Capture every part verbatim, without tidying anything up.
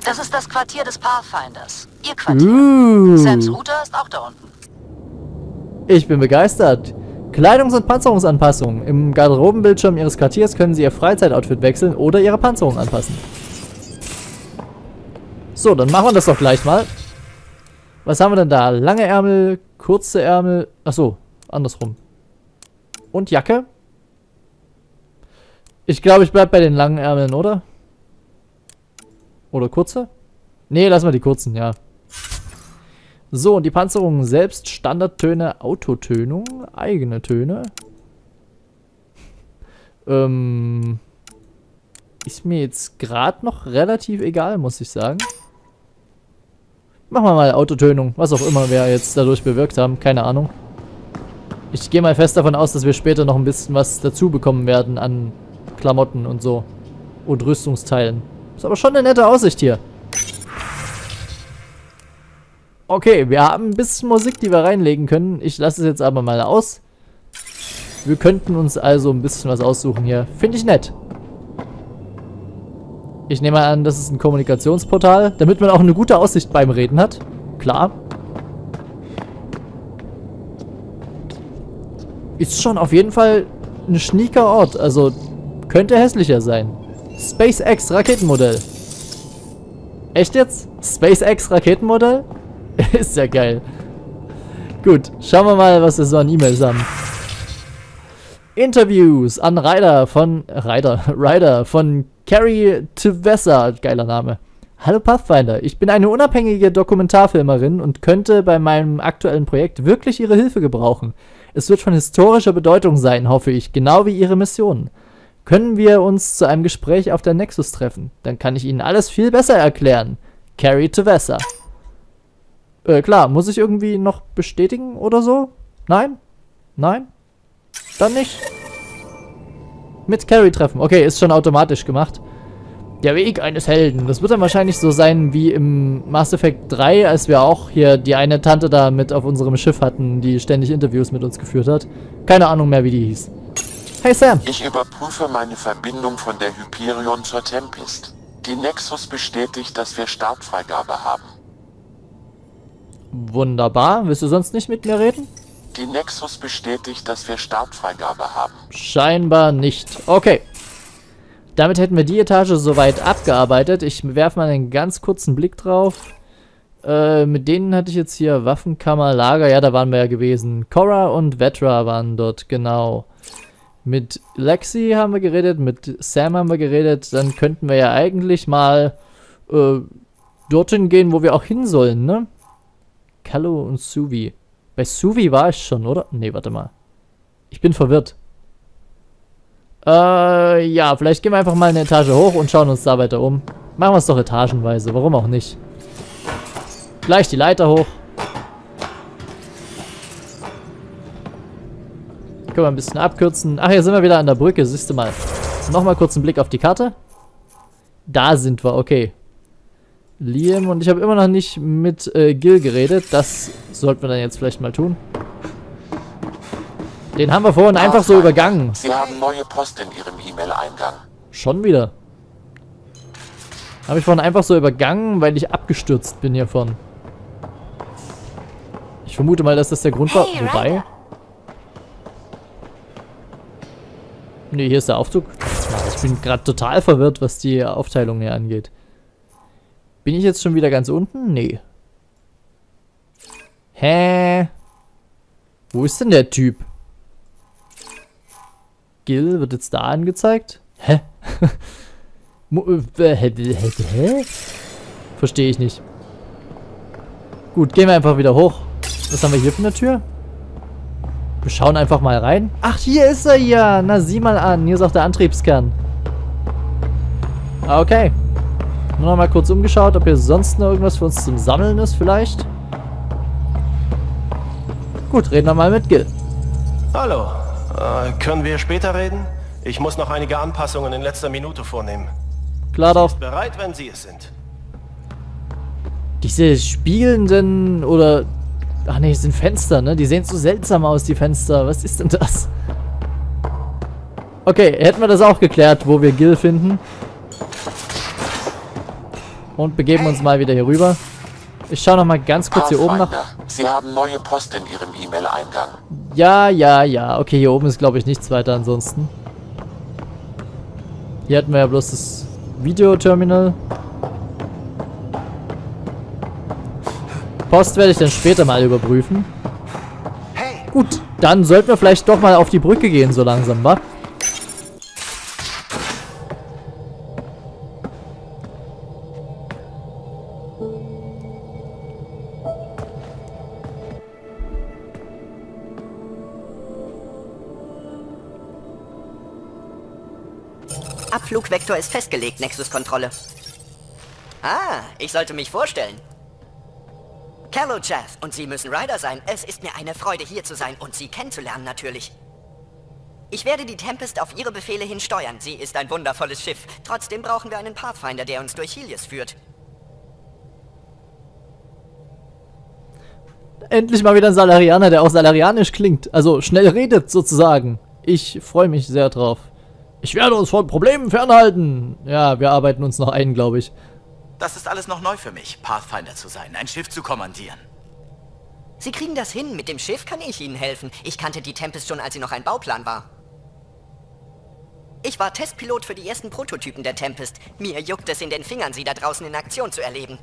Das ist das Quartier des Pathfinders. Ihr Quartier. Uh. Sams Router ist auch da unten. Ich bin begeistert. Kleidungs- und Panzerungsanpassung. Im Garderobenbildschirm Ihres Quartiers können Sie Ihr Freizeitoutfit wechseln oder Ihre Panzerung anpassen. So, dann machen wir das doch gleich mal. Was haben wir denn da? Lange Ärmel, kurze Ärmel. Achso, andersrum. Und Jacke? Ich glaube, ich bleibe bei den langen Ärmeln, oder? Oder kurze? Nee, lassen wir die kurzen, ja. So, und die Panzerung selbst, Standardtöne, Autotönung, eigene Töne. Ähm, ist mir jetzt gerade noch relativ egal, muss ich sagen. Machen wir mal Autotönung, was auch immer wir jetzt dadurch bewirkt haben, keine Ahnung. Ich gehe mal fest davon aus, dass wir später noch ein bisschen was dazu bekommen werden an Klamotten und so. Und Rüstungsteilen. Ist aber schon eine nette Aussicht hier. Okay, wir haben ein bisschen Musik, die wir reinlegen können. Ich lasse es jetzt aber mal aus. Wir könnten uns also ein bisschen was aussuchen hier. Finde ich nett. Ich nehme mal an, das ist ein Kommunikationsportal, damit man auch eine gute Aussicht beim Reden hat. Klar. Ist schon auf jeden Fall ein schnieker Ort. Also, könnte hässlicher sein. SpaceX Raketenmodell. Echt jetzt? SpaceX Raketenmodell? Ist ja geil. Gut, schauen wir mal, was wir so an E-Mails haben. Interviews an Ryder von... Ryder, Ryder von Carrie Tevessa. Geiler Name. Hallo Pathfinder, ich bin eine unabhängige Dokumentarfilmerin und könnte bei meinem aktuellen Projekt wirklich Ihre Hilfe gebrauchen. Es wird von historischer Bedeutung sein, hoffe ich, genau wie Ihre Mission. Können wir uns zu einem Gespräch auf der Nexus treffen? Dann kann ich Ihnen alles viel besser erklären. Carrie Tevessa. Äh, klar, muss ich irgendwie noch bestätigen oder so? Nein? Nein? Dann nicht. Mit Carrie treffen. Okay, ist schon automatisch gemacht. Der Weg eines Helden. Das wird dann wahrscheinlich so sein wie im Mass Effect drei, als wir auch hier die eine Tante da mit auf unserem Schiff hatten, die ständig Interviews mit uns geführt hat. Keine Ahnung mehr, wie die hieß. Hey Sam. Ich überprüfe meine Verbindung von der Hyperion zur Tempest. Die Nexus bestätigt, dass wir Startfreigabe haben. Wunderbar. Willst du sonst nicht mit mir reden? Die Nexus bestätigt, dass wir Startfreigabe haben. Scheinbar nicht. Okay. Damit hätten wir die Etage soweit abgearbeitet. Ich werfe mal einen ganz kurzen Blick drauf. Äh, mit denen hatte ich jetzt hier Waffenkammer, Lager. Ja, da waren wir ja gewesen. Cora und Vetra waren dort, genau. Mit Lexi haben wir geredet, mit Sam haben wir geredet. Dann könnten wir ja eigentlich mal äh, dorthin gehen, wo wir auch hin sollen, ne? Kallo und Suvi. Bei Suvi war ich schon, oder? Nee, warte mal. Ich bin verwirrt. Äh, ja, vielleicht gehen wir einfach mal eine Etage hoch und schauen uns da weiter um. Machen wir es doch etagenweise, warum auch nicht. Gleich die Leiter hoch. Können wir ein bisschen abkürzen. Ach, hier sind wir wieder an der Brücke, siehst du mal. Nochmal kurz einen Blick auf die Karte. Da sind wir, okay. Liam und ich habe immer noch nicht mit äh, Gil geredet. Das sollten wir dann jetzt vielleicht mal tun. Den haben wir vorhin einfach so übergangen. Sie haben neue Post in Ihrem E-Mail-Eingang. Schon wieder. Habe ich vorhin einfach so übergangen, weil ich abgestürzt bin hier vorne. Ich vermute mal, dass das der Grund war. Hey, Wobei... Ryder. Ne, hier ist der Aufzug. Ich bin gerade total verwirrt, was die Aufteilung hier angeht. Bin ich jetzt schon wieder ganz unten? Nee. Hä? Wo ist denn der Typ? Gil wird jetzt da angezeigt? Hä? Hä? Verstehe ich nicht. Gut, gehen wir einfach wieder hoch. Was haben wir hier für eine Tür? Wir schauen einfach mal rein. Ach, hier ist er ja. Na, sieh mal an. Hier ist auch der Antriebskern. Okay. Nur noch mal kurz umgeschaut, ob hier sonst noch irgendwas für uns zum Sammeln ist vielleicht. Gut, reden wir mal mit Gil. Hallo. Äh, können wir später reden? Ich muss noch einige Anpassungen in letzter Minute vornehmen. Klar doch. Ist bereit, wenn Sie es sind. Diese spiegelnden oder... Ach ne, das sind Fenster, ne? Die sehen so seltsam aus, die Fenster. Was ist denn das? Okay, hätten wir das auch geklärt, wo wir Gil finden. Und begeben uns mal wieder hier rüber. Ich schaue noch mal ganz kurz hier oben nach. Sie haben neue Post in Ihrem E-Mail-Eingang. Ja, ja, ja. Okay, hier oben ist, glaube ich, nichts weiter ansonsten. Hier hatten wir ja bloß das Videoterminal. Post werde ich dann später mal überprüfen. Gut, dann sollten wir vielleicht doch mal auf die Brücke gehen, so langsam, wa? Abflugvektor ist festgelegt, Nexus-Kontrolle. Ah, ich sollte mich vorstellen. Kello Jeff, und Sie müssen Ryder sein. Es ist mir eine Freude, hier zu sein und Sie kennenzulernen natürlich. Ich werde die Tempest auf Ihre Befehle hin steuern. Sie ist ein wundervolles Schiff. Trotzdem brauchen wir einen Pathfinder, der uns durch Helios führt. Endlich mal wieder ein Salarianer, der auch salarianisch klingt. Also schnell redet, sozusagen. Ich freue mich sehr drauf. Ich werde uns von Problemen fernhalten. Ja, wir arbeiten uns noch ein, glaube ich. Das ist alles noch neu für mich, Pathfinder zu sein, ein Schiff zu kommandieren. Sie kriegen das hin. Mit dem Schiff kann ich Ihnen helfen. Ich kannte die Tempest schon, als sie noch ein Bauplan war. Ich war Testpilot für die ersten Prototypen der Tempest. Mir juckt es in den Fingern, sie da draußen in Aktion zu erleben.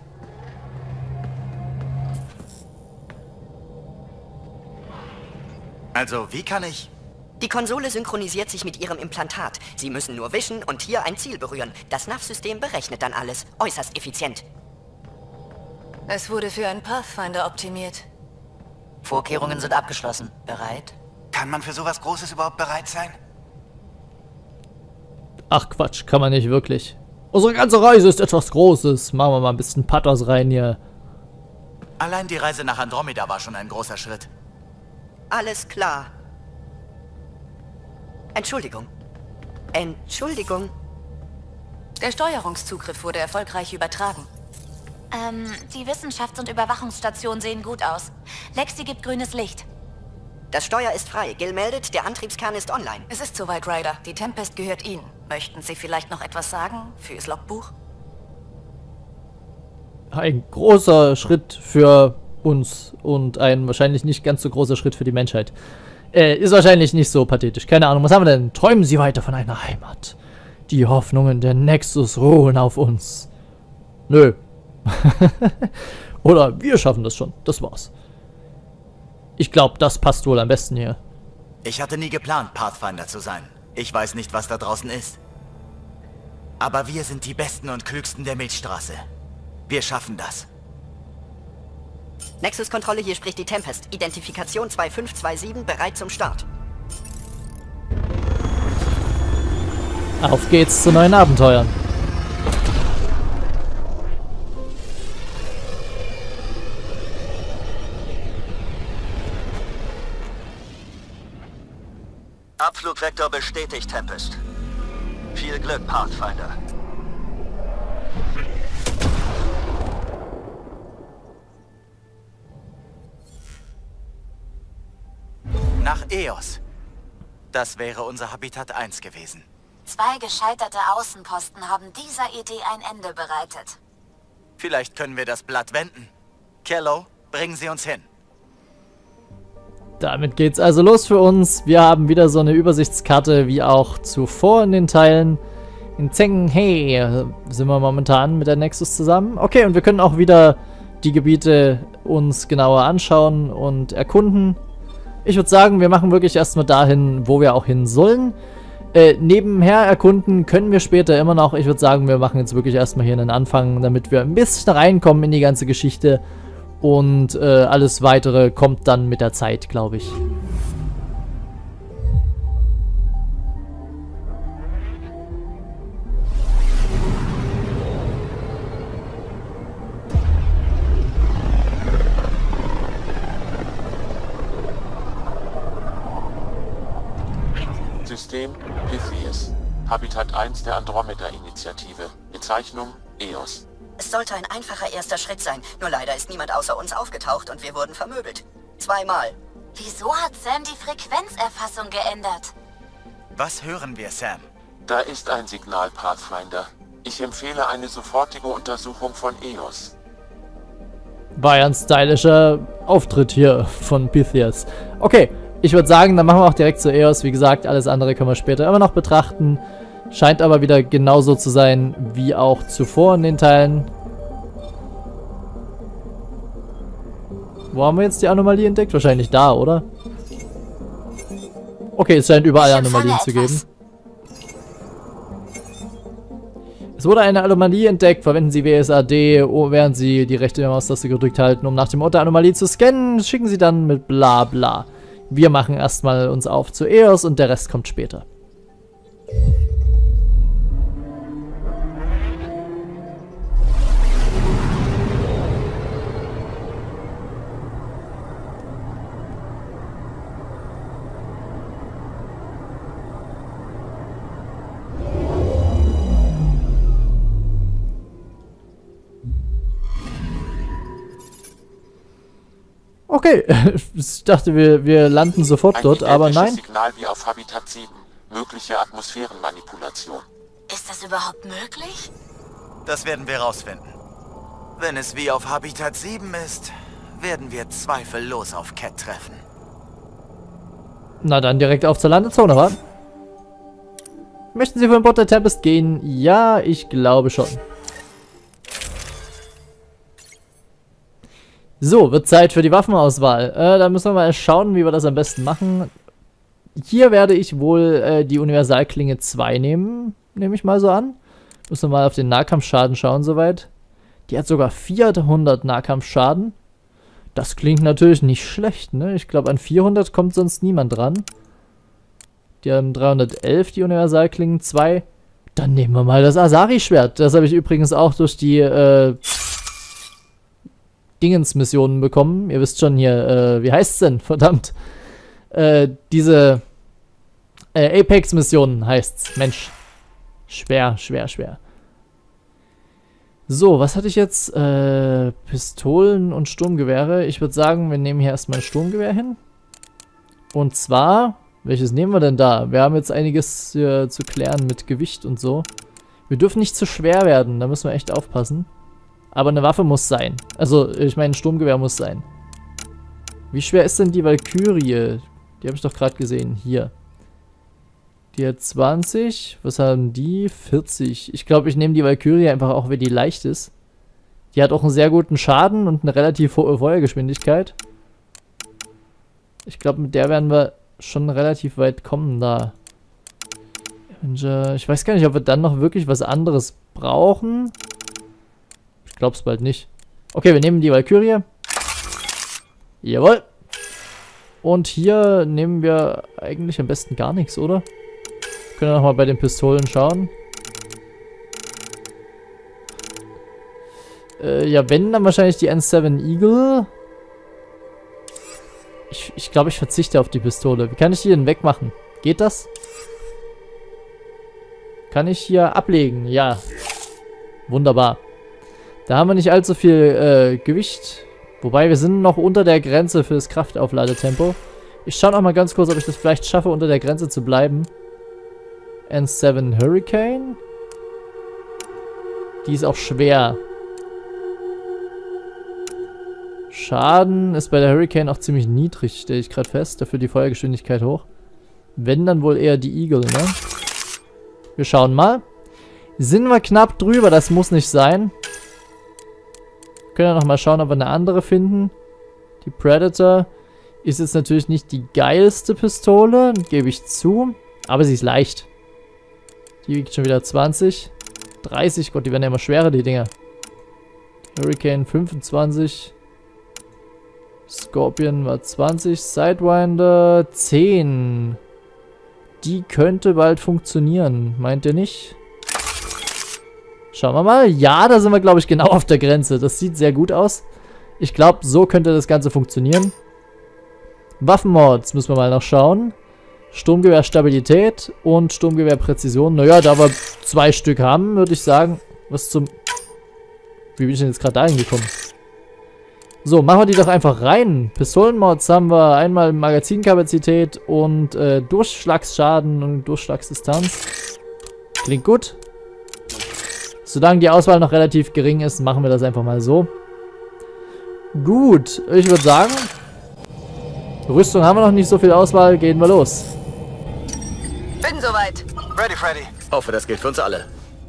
Also, wie kann ich... Die Konsole synchronisiert sich mit Ihrem Implantat. Sie müssen nur wischen und hier ein Ziel berühren. Das N A V-System berechnet dann alles. Äußerst effizient. Es wurde für einen Pathfinder optimiert. Vorkehrungen sind abgeschlossen. Bereit? Kann man für sowas Großes überhaupt bereit sein? Ach Quatsch, kann man nicht wirklich. Unsere ganze Reise ist etwas Großes. Machen wir mal ein bisschen Pathos rein hier. Allein die Reise nach Andromeda war schon ein großer Schritt. Alles klar. Entschuldigung. Entschuldigung. Der Steuerungszugriff wurde erfolgreich übertragen. Ähm, die Wissenschafts- und Überwachungsstationen sehen gut aus. Lexi gibt grünes Licht. Das Steuer ist frei. Gil meldet, der Antriebskern ist online. Es ist soweit, Ryder. Die Tempest gehört Ihnen. Möchten Sie vielleicht noch etwas sagen fürs Logbuch? Ein großer Schritt für uns und ein wahrscheinlich nicht ganz so großer Schritt für die Menschheit. Äh, ist wahrscheinlich nicht so pathetisch. Keine Ahnung, was haben wir denn? Träumen Sie weiter von einer Heimat. Die Hoffnungen der Nexus ruhen auf uns. Nö. Oder wir schaffen das schon. Das war's. Ich glaube, das passt wohl am besten hier. Ich hatte nie geplant, Pathfinder zu sein. Ich weiß nicht, was da draußen ist. Aber wir sind die Besten und Klügsten der Milchstraße. Wir schaffen das. Nexus-Kontrolle, hier spricht die Tempest. Identifikation zwei fünf zwei sieben, bereit zum Start. Auf geht's zu neuen Abenteuern. Abflugvektor bestätigt, Tempest. Viel Glück, Pathfinder. Nach Eos. Das wäre unser Habitat eins gewesen. Zwei gescheiterte Außenposten haben dieser Idee ein Ende bereitet. Vielleicht können wir das Blatt wenden. Kello, bringen Sie uns hin. Damit geht's also los für uns. Wir haben wieder so eine Übersichtskarte wie auch zuvor in den Teilen. In Zheng-He sind wir momentan mit der Nexus zusammen. Okay, und wir können auch wieder die Gebiete uns genauer anschauen und erkunden. Ich würde sagen, wir machen wirklich erstmal dahin, wo wir auch hin sollen. Äh, nebenher erkunden können wir später immer noch. Ich würde sagen, wir machen jetzt wirklich erstmal hier einen Anfang, damit wir ein bisschen reinkommen in die ganze Geschichte. Und äh, alles Weitere kommt dann mit der Zeit, glaube ich. System Pythias. Habitat eins der Andromeda-Initiative. Bezeichnung Eos. Es sollte ein einfacher erster Schritt sein, nur leider ist niemand außer uns aufgetaucht und wir wurden vermöbelt. Zweimal. Wieso hat Sam die Frequenzerfassung geändert? Was hören wir, Sam? Da ist ein Signal, Pathfinder. Ich empfehle eine sofortige Untersuchung von E O S. War ja ein stylischer Auftritt hier von Pythias. Okay, ich würde sagen, dann machen wir auch direkt zu E O S. Wie gesagt, alles andere können wir später immer noch betrachten. Scheint aber wieder genauso zu sein wie auch zuvor in den Teilen. Wo haben wir jetzt die Anomalie entdeckt? Wahrscheinlich da, oder? Okay, es scheint überall Anomalien zu geben. Es wurde eine Anomalie entdeckt. Verwenden Sie W S A D, während Sie die rechte Maustaste gedrückt halten, um nach dem Ort der Anomalie zu scannen. Schicken Sie dann mit bla bla. Wir machen erstmal uns auf zu E O S und der Rest kommt später. Okay, ich dachte, wir, wir landen sofort Ein dort, aber nein. Signal wie auf Habitat sieben. Mögliche Atmosphärenmanipulation. Ist das überhaupt möglich? Das werden wir rausfinden. Wenn es wie auf Habitat sieben ist, werden wir zweifellos auf Cat treffen. Na dann direkt auf zur Landezone, wa? Möchten Sie von Bord der Tempest gehen? Ja, ich glaube schon. So, wird Zeit für die Waffenauswahl. Äh, da müssen wir mal schauen, wie wir das am besten machen. Hier werde ich wohl äh, die Universalklinge zwei nehmen, nehme ich mal so an. Müssen wir mal auf den Nahkampfschaden schauen soweit. Die hat sogar vierhundert Nahkampfschaden. Das klingt natürlich nicht schlecht, ne? Ich glaube, an vierhundert kommt sonst niemand dran. Die haben dreihundertelf, die Universalklingen zwei. Dann nehmen wir mal das Asari-Schwert. Das habe ich übrigens auch durch die, äh... Dingensmissionen bekommen. Ihr wisst schon hier, äh, wie heißt's denn? Verdammt. Äh, diese äh, Apex-Missionen heißt's. Mensch. Schwer, schwer, schwer. So, was hatte ich jetzt? Äh, Pistolen und Sturmgewehre. Ich würde sagen, wir nehmen hier erstmal ein Sturmgewehr hin. Und zwar, welches nehmen wir denn da? Wir haben jetzt einiges äh, zu klären mit Gewicht und so. Wir dürfen nicht zu schwer werden, da müssen wir echt aufpassen. Aber eine Waffe muss sein. Also, ich meine, ein Sturmgewehr muss sein. Wie schwer ist denn die Valkyrie? Die habe ich doch gerade gesehen. Hier. Die hat zwanzig. Was haben die? vierzig. Ich glaube, ich nehme die Valkyrie einfach auch, weil die leicht ist. Die hat auch einen sehr guten Schaden und eine relativ hohe Feuergeschwindigkeit. Ich glaube, mit der werden wir schon relativ weit kommen da. Ich weiß gar nicht, ob wir dann noch wirklich was anderes brauchen. Ich glaub's bald nicht. Okay, wir nehmen die Valkyrie. Jawohl. Und hier nehmen wir eigentlich am besten gar nichts, oder? Können wir nochmal bei den Pistolen schauen. Äh, ja, wenn, dann wahrscheinlich die N sieben Eagle. Ich, ich glaube, ich verzichte auf die Pistole. Wie kann ich die denn wegmachen? Geht das? Kann ich hier ablegen? Ja. Wunderbar. Da haben wir nicht allzu viel äh, Gewicht. Wobei, wir sind noch unter der Grenze für das Kraftaufladetempo. Ich schaue noch mal ganz kurz, ob ich das vielleicht schaffe, unter der Grenze zu bleiben. N sieben Hurricane. Die ist auch schwer. Schaden ist bei der Hurricane auch ziemlich niedrig, stelle ich gerade fest. Dafür die Feuergeschwindigkeit hoch. Wenn, dann wohl eher die Eagle, ne? Wir schauen mal. Sind wir knapp drüber, das muss nicht sein. Wir können ja noch mal schauen, ob wir eine andere finden. Die Predator ist jetzt natürlich nicht die geilste Pistole, gebe ich zu. Aber sie ist leicht. Die wiegt schon wieder zwanzig. dreißig, Gott, die werden ja immer schwerer, die Dinger. Hurricane fünfundzwanzig. Scorpion war zwanzig. Sidewinder zehn. Die könnte bald funktionieren, meint ihr nicht? Schauen wir mal. Ja, da sind wir, glaube ich, genau auf der Grenze. Das sieht sehr gut aus. Ich glaube, so könnte das Ganze funktionieren. Waffenmods müssen wir mal noch schauen. Sturmgewehr Stabilität und Sturmgewehr Präzision. Naja, da wir zwei Stück haben, würde ich sagen. Was zum... Wie bin ich denn jetzt gerade da hingekommen? So, machen wir die doch einfach rein. Pistolenmods haben wir einmal Magazinkapazität und äh, Durchschlagsschaden und Durchschlagsdistanz. Klingt gut. solange die Auswahl noch relativ gering ist, machen wir das einfach mal so. Gut, ich würde sagen, Rüstung haben wir noch nicht so viel Auswahl, gehen wir los. Bin soweit. Ready, Freddy. Hoffe, das gilt für uns alle.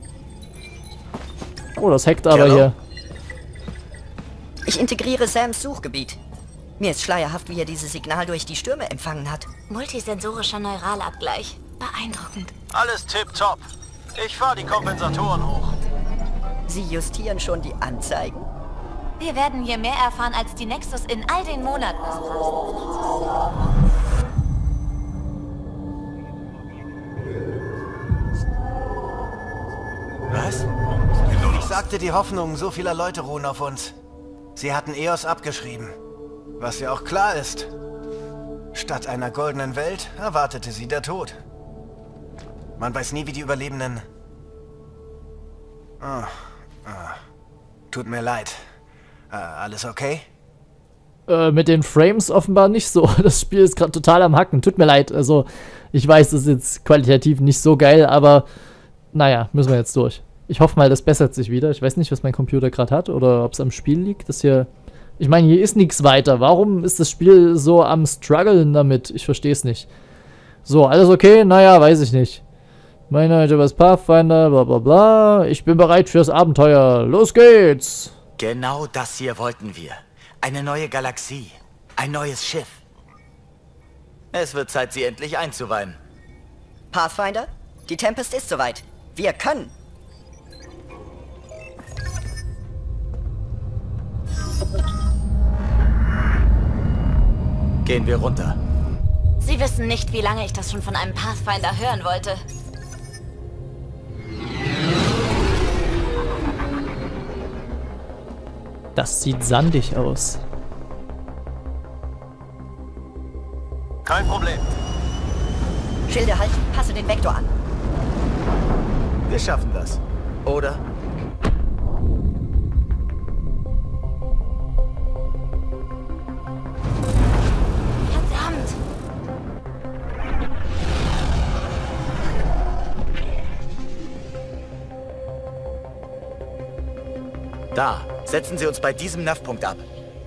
Oh, das hackt aber Hello? hier. Ich integriere Sams Suchgebiet. Mir ist schleierhaft, wie er dieses Signal durch die Stürme empfangen hat. Multisensorischer Neuralabgleich. Beeindruckend. Alles tipptopp. Ich fahre die Kompensatoren hoch. Sie justieren schon die Anzeigen? Wir werden hier mehr erfahren, als die Nexus in all den Monaten. Was? Ich sagte, die Hoffnungen so vieler Leute ruhen auf uns. Sie hatten Eos abgeschrieben. Was ja auch klar ist. Statt einer goldenen Welt erwartete sie der Tod. Man weiß nie, wie die Überlebenden... Oh, oh. Tut mir leid. Äh, alles okay? Äh, mit den Frames offenbar nicht so. Das Spiel ist gerade total am Hacken. Tut mir leid. Also, ich weiß, das ist jetzt qualitativ nicht so geil, aber naja, müssen wir jetzt durch. Ich hoffe mal, das bessert sich wieder. Ich weiß nicht, was mein Computer gerade hat oder ob es am Spiel liegt. Das hier... Ich meine, hier ist nichts weiter. Warum ist das Spiel so am struggeln damit? Ich verstehe es nicht. So, alles okay? Naja, weiß ich nicht. Meine Leute, was Pathfinder, bla bla bla. Ich bin bereit fürs Abenteuer. Los geht's! Genau das hier wollten wir. Eine neue Galaxie. Ein neues Schiff. Es wird Zeit, sie endlich einzuweihen. Pathfinder, die Tempest ist soweit. Wir können. Gehen wir runter. Sie wissen nicht, wie lange ich das schon von einem Pathfinder hören wollte. Das sieht sandig aus. Kein Problem. Schilde halten, passe den Vektor an. Wir schaffen das. Oder? Verdammt! Da. Setzen Sie uns bei diesem Nav-Punkt ab.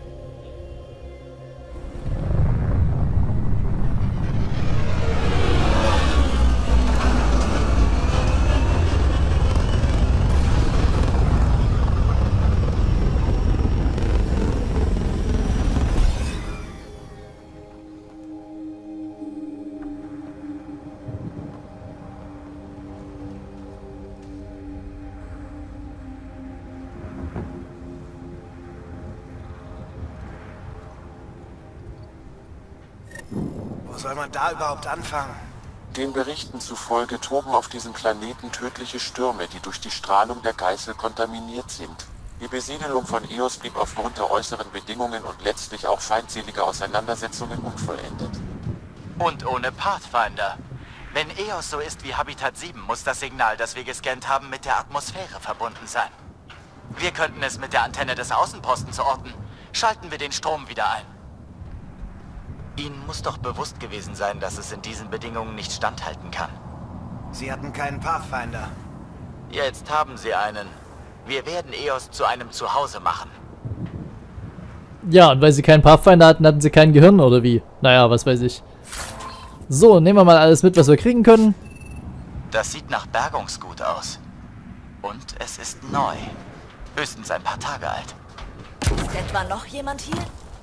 Wo soll man da überhaupt anfangen? Den Berichten zufolge toben auf diesem Planeten tödliche Stürme, die durch die Strahlung der Geißel kontaminiert sind. Die Besiedelung von Eos blieb aufgrund der äußeren Bedingungen und letztlich auch feindseliger Auseinandersetzungen unvollendet. Und ohne Pathfinder. Wenn Eos so ist wie Habitat sieben, muss das Signal, das wir gescannt haben, mit der Atmosphäre verbunden sein. Wir könnten es mit der Antenne des Außenpostens orten. Schalten wir den Strom wieder ein. Ihnen muss doch bewusst gewesen sein, dass es in diesen Bedingungen nicht standhalten kann. Sie hatten keinen Pathfinder. Jetzt haben Sie einen. Wir werden Eos zu einem Zuhause machen. Ja, und weil sie keinen Pathfinder hatten, hatten sie kein Gehirn, oder wie? Naja, was weiß ich. So, nehmen wir mal alles mit, was wir kriegen können. Das sieht nach Bergungsgut aus. Und es ist neu. Höchstens ein paar Tage alt. Ist etwa noch jemand hier?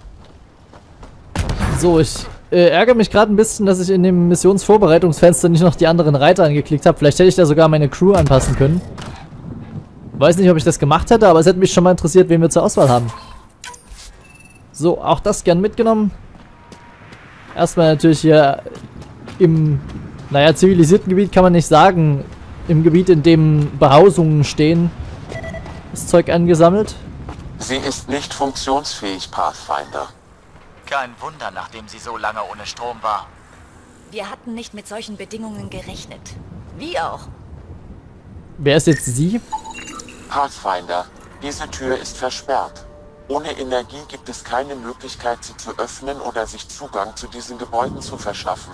So, ich äh, ärgere mich gerade ein bisschen, dass ich in dem Missionsvorbereitungsfenster nicht noch die anderen Reiter angeklickt habe. Vielleicht hätte ich da sogar meine Crew anpassen können. Weiß nicht, ob ich das gemacht hätte, aber es hätte mich schon mal interessiert, wen wir zur Auswahl haben. So, auch das gern mitgenommen. Erstmal natürlich hier im, naja, zivilisierten Gebiet kann man nicht sagen. Im Gebiet, in dem Behausungen stehen, das Zeug angesammelt. Sie ist nicht funktionsfähig, Pathfinder. Kein Wunder, nachdem sie so lange ohne Strom war. Wir hatten nicht mit solchen Bedingungen gerechnet. Wie auch. Wer ist jetzt sie? Pathfinder, diese Tür ist versperrt. Ohne Energie gibt es keine Möglichkeit, sie zu öffnen oder sich Zugang zu diesen Gebäuden zu verschaffen.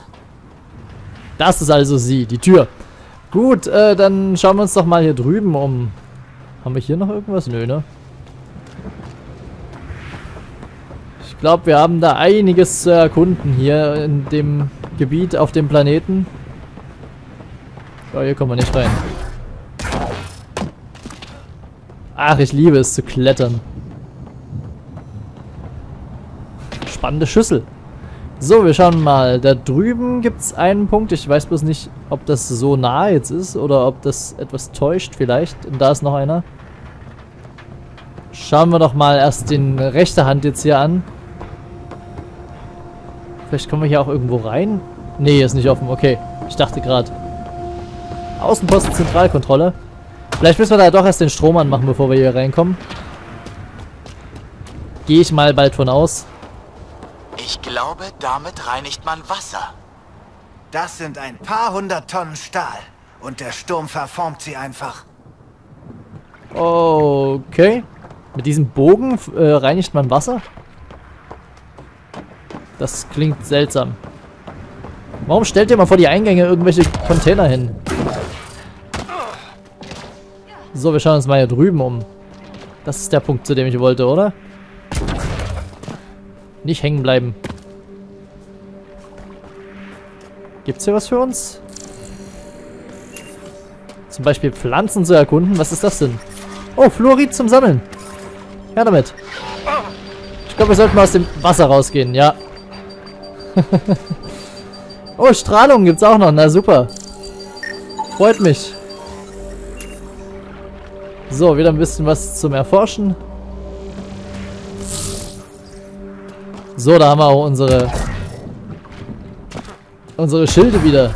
Das ist also sie, die Tür. Gut, äh, dann schauen wir uns doch mal hier drüben um. Haben wir hier noch irgendwas? Nö, ne? Ich glaube, wir haben da einiges zu erkunden hier in dem Gebiet auf dem Planeten. Ja, hier kommen wir nicht rein. Ach, ich liebe es zu klettern. Spannende Schüssel. So, wir schauen mal. Da drüben gibt es einen Punkt. Ich weiß bloß nicht, ob das so nah jetzt ist oder ob das etwas täuscht vielleicht. Und da ist noch einer. Schauen wir doch mal erst den rechte Hand jetzt hier an. Vielleicht kommen wir hier auch irgendwo rein. Nee, ist nicht offen. Okay, ich dachte gerade. Außenposten Zentralkontrolle. Vielleicht müssen wir da doch erst den Strom anmachen, bevor wir hier reinkommen. Gehe ich mal bald von aus. Ich glaube, damit reinigt man Wasser. Das sind ein paar hundert Tonnen Stahl. Und der Sturm verformt sie einfach. Okay. Mit diesem Bogen äh, reinigt man Wasser? Das klingt seltsam. Warum stellt ihr mal vor die Eingänge irgendwelche Container hin? So, wir schauen uns mal hier drüben um. Das ist der Punkt, zu dem ich wollte, oder? Nicht hängen bleiben. Gibt's hier was für uns? Zum Beispiel Pflanzen zu erkunden. Was ist das denn? Oh, Fluorid zum Sammeln. Ja, damit. Ich glaube, wir sollten mal aus dem Wasser rausgehen, ja. Oh, Strahlung gibt's auch noch. Na super. Freut mich. So, wieder ein bisschen was zum Erforschen. So, da haben wir auch unsere unsere Schilde wieder.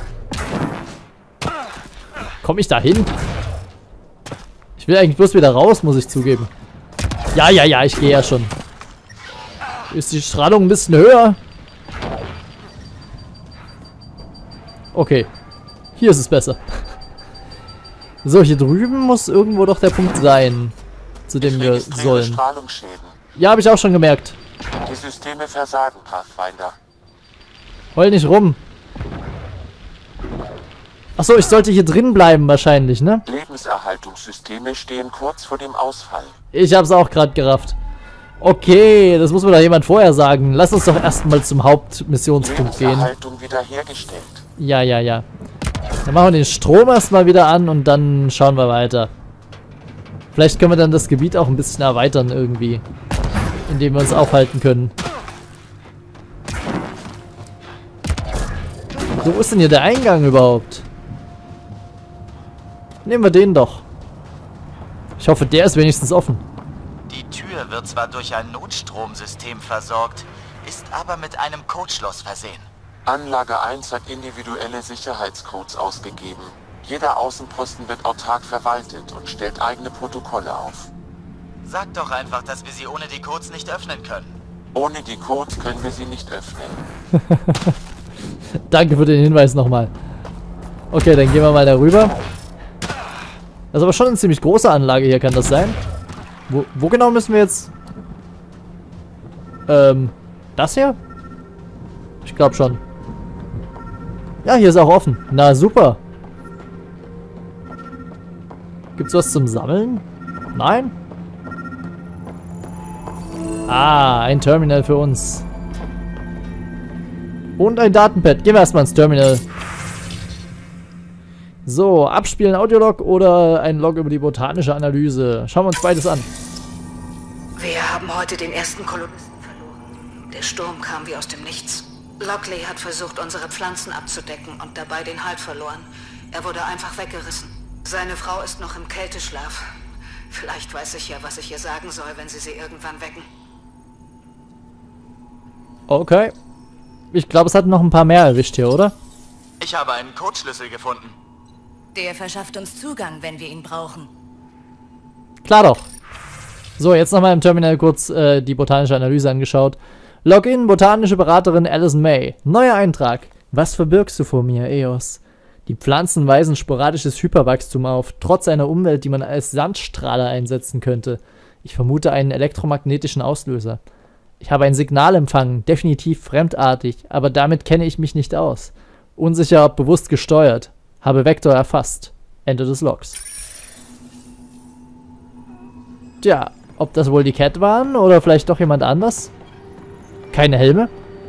Komme ich da hin? Ich will eigentlich bloß wieder raus, muss ich zugeben. Ja, ja, ja, ich gehe ja schon. Ist die Strahlung ein bisschen höher? Okay. Hier ist es besser. So, hier drüben muss irgendwo doch der Punkt sein, zu dem wir sollen. Strahlungsschäden. Ja, habe ich auch schon gemerkt. Die Systeme versagen, Pathfinder. Heul nicht rum. Achso, ich sollte hier drin bleiben wahrscheinlich, ne? Lebenserhaltungssysteme stehen kurz vor dem Ausfall. Ich hab's auch gerade gerafft. Okay, das muss mir doch jemand vorher sagen. Lass uns doch erstmal zum Hauptmissionspunkt gehen. Lebenserhaltung wiederhergestellt. Ja, ja, ja. Dann machen wir den Strom erstmal wieder an und dann schauen wir weiter. Vielleicht können wir dann das Gebiet auch ein bisschen erweitern irgendwie. Indem wir uns aufhalten können. So, wo ist denn hier der Eingang überhaupt? Nehmen wir den doch. Ich hoffe, der ist wenigstens offen. Die Tür wird zwar durch ein Notstromsystem versorgt, ist aber mit einem Codeschloss versehen. Anlage eins hat individuelle Sicherheitscodes ausgegeben. Jeder Außenposten wird autark verwaltet und stellt eigene Protokolle auf. Sag doch einfach, dass wir sie ohne die Codes nicht öffnen können. Ohne die Codes können wir sie nicht öffnen. Danke für den Hinweis nochmal. Okay, dann gehen wir mal darüber. Das ist aber schon eine ziemlich große Anlage hier, kann das sein? Wo, wo genau müssen wir jetzt? Ähm, das hier? Ich glaube schon. Ja, hier ist auch offen. Na, super. Gibt's was zum Sammeln? Nein? Ah, ein Terminal für uns. Und ein Datenpad. Gehen wir erstmal ins Terminal. So, abspielen Audiolog oder ein Log über die botanische Analyse. Schauen wir uns beides an. Wir haben heute den ersten Kolonisten verloren. Der Sturm kam wie aus dem Nichts. Lockley hat versucht, unsere Pflanzen abzudecken und dabei den Halt verloren. Er wurde einfach weggerissen. Seine Frau ist noch im Kälteschlaf. Vielleicht weiß ich ja, was ich ihr sagen soll, wenn sie sie irgendwann wecken. Okay. Ich glaube, es hat noch ein paar mehr erwischt hier, oder? Ich habe einen Codeschlüssel gefunden. Der verschafft uns Zugang, wenn wir ihn brauchen. Klar doch. So, jetzt nochmal im Terminal kurz äh, die botanische Analyse angeschaut. Login, botanische Beraterin Alison May. Neuer Eintrag. Was verbirgst du vor mir, Eos? Die Pflanzen weisen sporadisches Hyperwachstum auf, trotz einer Umwelt, die man als Sandstrahler einsetzen könnte. Ich vermute einen elektromagnetischen Auslöser. Ich habe ein Signal empfangen, definitiv fremdartig, aber damit kenne ich mich nicht aus. Unsicher, ob bewusst gesteuert. Habe Vektor erfasst. Ende des Logs. Tja, ob das wohl die Cat waren oder vielleicht doch jemand anders? Keine Helme?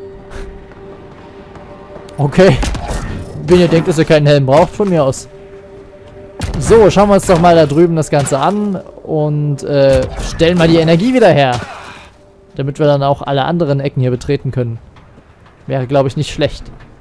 Okay. Wenn ihr denkt, dass ihr keinen Helm braucht, von mir aus. So, schauen wir uns doch mal da drüben das Ganze an und äh, stellen mal die Energie wieder her. Damit wir dann auch alle anderen Ecken hier betreten können. Wäre, glaube ich, nicht schlecht.